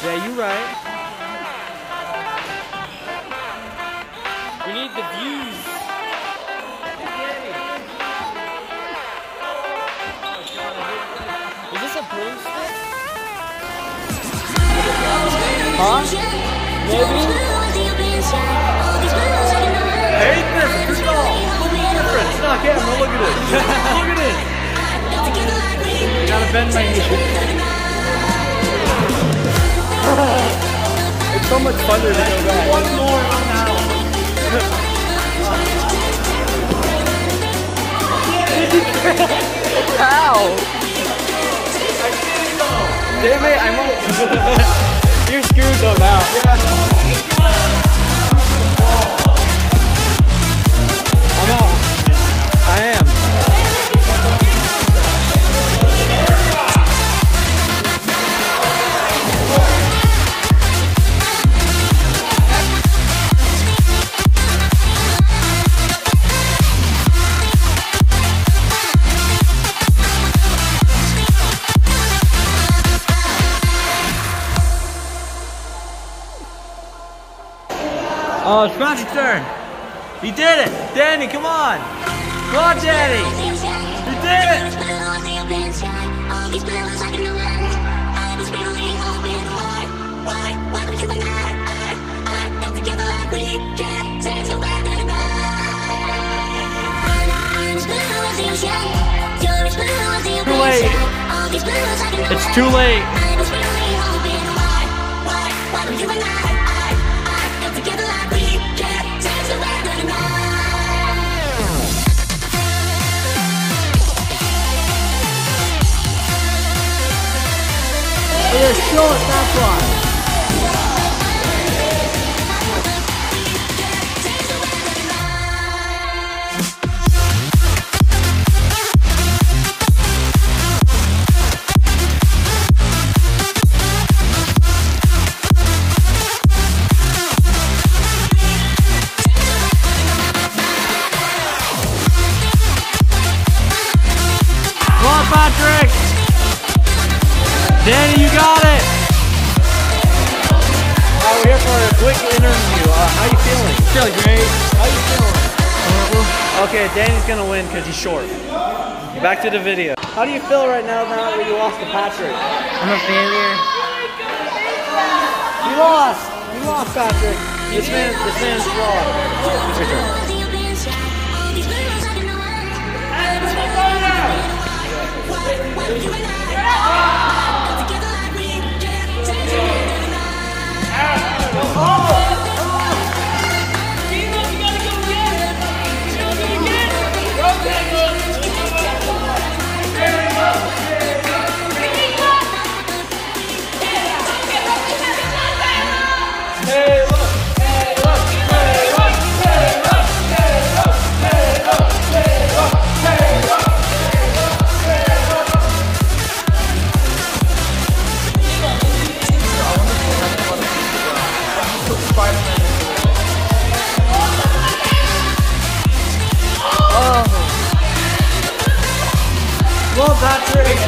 Yeah, you right. We need the views. Is this a broomstick? Huh? Maybe? I hate this. It's all. Look at the difference. It's not camera. Look at it. Look at it. I gotta bend my knee. It's so much funner to go back. One more now. Ow! Damn it, I'm up. You're screwed though now. I'm out. I am. Oh, it's Patrick's turn. He did it. Danny, come on. Come on, Danny. He did it. Too late. It's too late. You're short, that's why. Come on, Patrick. Danny, you got it! We're here for a quick interview. How you feeling? Feeling great. How you feeling? Okay, Danny's gonna win because he's short. Back to the video. How do you feel right now that you lost to Patrick? I'm a failure. You lost! You lost, Patrick! This man's fraud. It's your turn. Well, Patrick.